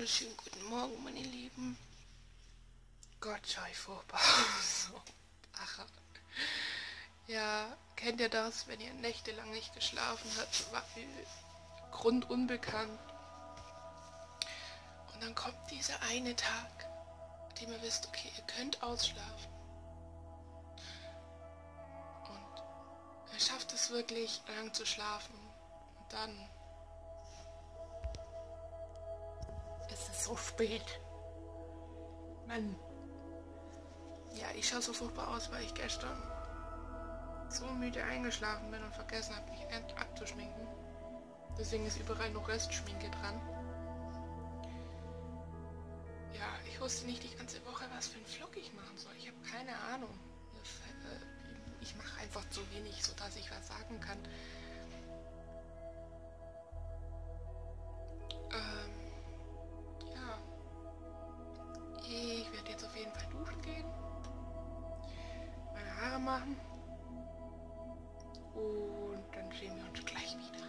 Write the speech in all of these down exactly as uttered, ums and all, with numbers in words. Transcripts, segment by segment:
wunderschönen guten Morgen, meine Lieben. Gott, schau ich furchtbar. So, ach, ja, kennt ihr das, wenn ihr nächtelang nicht geschlafen habt, war grundunbekannt. Und dann kommt dieser eine Tag, an dem ihr wisst, okay, ihr könnt ausschlafen. Und ihr schafft es wirklich, lang zu schlafen. Und dann ist es so spät. Mann. Ja, ich schaue so furchtbar aus, weil ich gestern so müde eingeschlafen bin und vergessen habe, mich abzuschminken. Deswegen ist überall noch Restschminke dran. Ja, ich wusste nicht die ganze Woche, was für einen Vlog ich machen soll. Ich habe keine Ahnung. Ich mache einfach zu wenig, sodass ich was sagen kann. Ähm, ja. Ich werde jetzt auf jeden Fall duschen gehen. Meine Haare machen. Und dann sehen wir uns gleich wieder.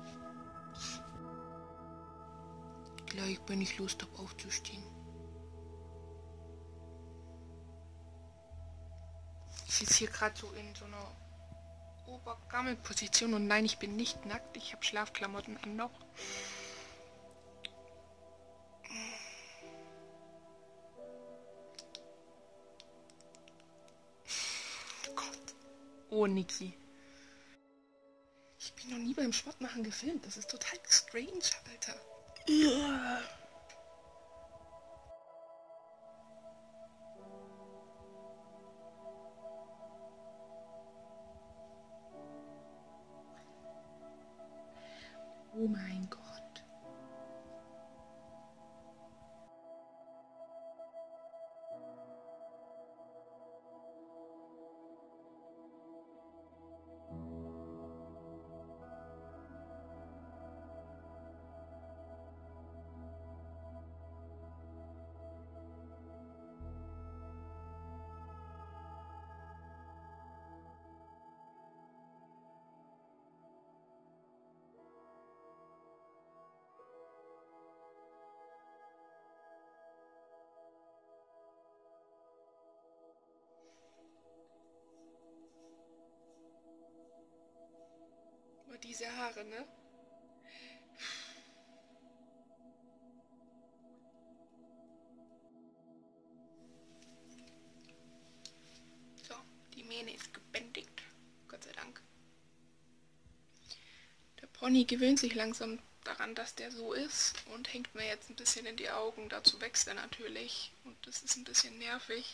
Gleich, wenn ich Lust habe aufzustehen. Ich sitze hier gerade so in so einer Obergammelposition und nein, ich bin nicht nackt. Ich habe Schlafklamotten an noch. Gott. Oh, Niki. Ich bin noch nie beim Sportmachen gefilmt. Das ist total strange, Alter. Ja. Oh mein Gott. Nur diese Haare, ne? So, die Mähne ist gebändigt. Gott sei Dank. Der Pony gewöhnt sich langsam daran, dass der so ist und hängt mir jetzt ein bisschen in die Augen. Dazu wächst er natürlich und das ist ein bisschen nervig.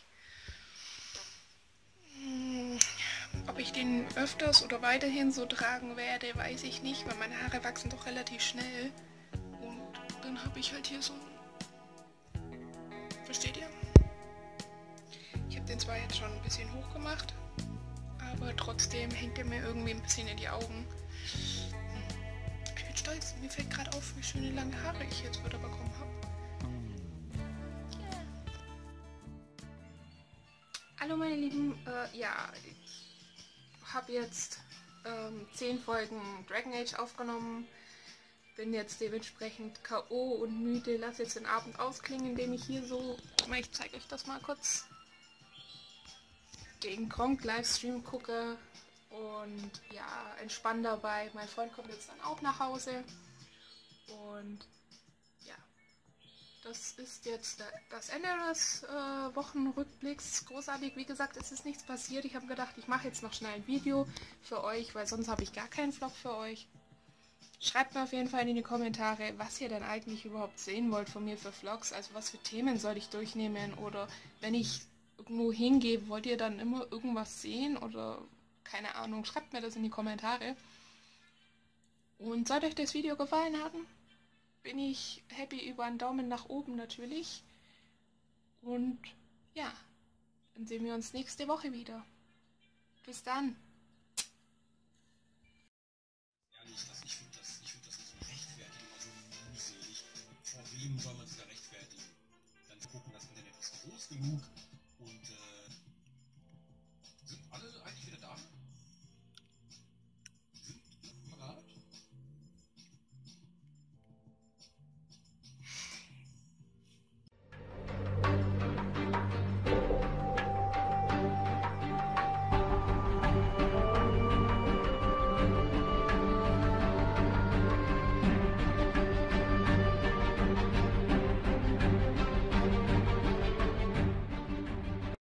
Ob ich den öfters oder weiterhin so tragen werde, weiß ich nicht, weil meine Haare wachsen doch relativ schnell. Und dann habe ich halt hier so ein... Versteht ihr? Ich habe den zwar jetzt schon ein bisschen hoch gemacht, aber trotzdem hängt er mir irgendwie ein bisschen in die Augen. Ich bin stolz, mir fällt gerade auf, wie schöne lange Haare ich jetzt wieder bekommen habe. Yeah. Hallo meine Lieben, äh, ja, ich habe jetzt ähm, zehn Folgen Dragon Age aufgenommen, bin jetzt dementsprechend K O und müde, lasse jetzt den Abend ausklingen, indem ich hier so, ich zeige euch das mal kurz, den Gronkh Livestream gucke und ja, entspann dabei. Mein Freund kommt jetzt dann auch nach Hause und ja, das ist jetzt das Ende des äh, Wochenrückblicks. Großartig, wie gesagt, es ist nichts passiert. Ich habe gedacht, ich mache jetzt noch schnell ein Video für euch, weil sonst habe ich gar keinen Vlog für euch. Schreibt mir auf jeden Fall in die Kommentare, was ihr denn eigentlich überhaupt sehen wollt von mir für Vlogs. Also was für Themen soll ich durchnehmen oder wenn ich irgendwo hingehe, wollt ihr dann immer irgendwas sehen oder keine Ahnung. Schreibt mir das in die Kommentare. Und sollte euch das Video gefallen haben, bin ich happy über einen Daumen nach oben natürlich. Und ja, dann sehen wir uns nächste Woche wieder. Bis dann.